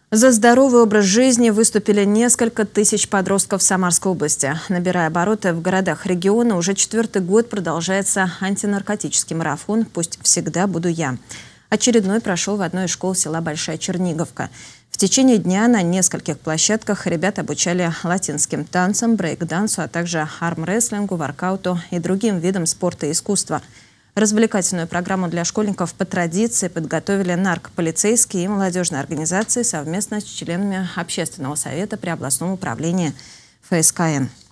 За здоровый образ жизни выступили несколько тысяч подростков Самарской области. Набирая обороты в городах региона, уже 4-й год продолжается антинаркотический марафон «Пусть всегда буду я». Очередной прошел в одной из школ села Большая Черниговка. В течение дня на нескольких площадках ребят обучали латинским танцам, брейк-дансу, а также армрестлингу, воркауту и другим видам спорта и искусства. Развлекательную программу для школьников по традиции подготовили наркополицейские и молодежные организации совместно с членами Общественного совета при областном управлении ФСКН.